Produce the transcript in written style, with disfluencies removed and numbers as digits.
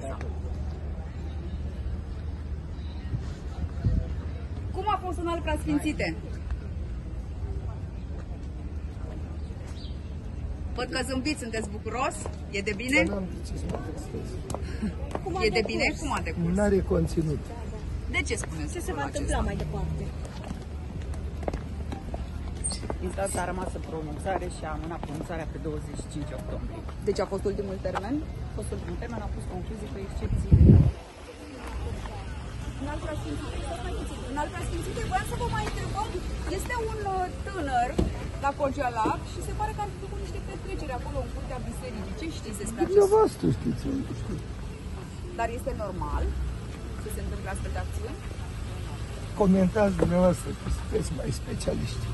Franța. Cum a fost în al Preasfințite? Văd că zâmbiți, sunteți bucuros? E de bine? E de bine? Cum a decurs? N-are conținut. De ce spuneți? Ce se va întâmpla mai departe? Instanța a rămas în pronunțare și a amânat pronunțarea pe 25 octombrie. Deci a fost ultimul termen? A fost ultimul termen, a pus concluzii pe excepții. În al Preasfințite, voiam să vă mai întrebăm, este un tânăr la Cogialac și se pare că ar fi făcut niște petreceri acolo în curtea bisericii. Ce știți despre acest lucru? Dumneavoastră știți, eu nu știu. Dar este normal să se întâmple astfel de acțiuni? Comentați dumneavoastră, că sunteți mai specialiști.